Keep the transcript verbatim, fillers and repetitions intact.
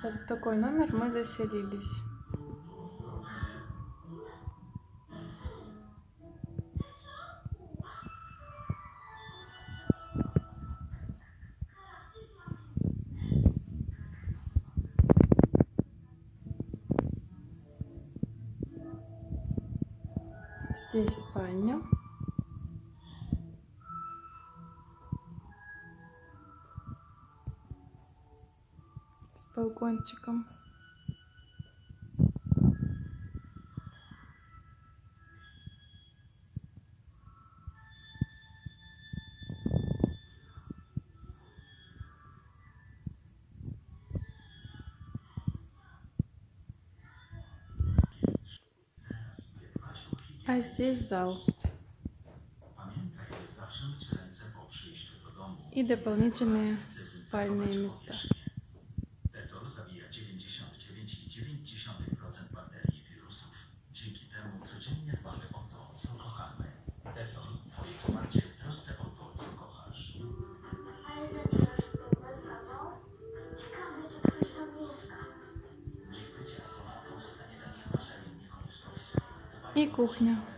Вот в такой номер мы заселились. Здесь спальня. С балкончиком. А здесь зал. И дополнительные спальные места. Dettol zabija dziewięćdziesiąt dziewięć przecinek dziewięć procent bakterii i wirusów. Dzięki temu codziennie dbamy o to, co kochamy. Dettol, twoje wsparcie w trosce o to, co kochasz. Ale zabierasz to ze sobą? Ciekawe, czy ktoś tam mieszka. Niech bycie astronautem zostanie dla nich marzeniem, nie koniecznością. И кухня.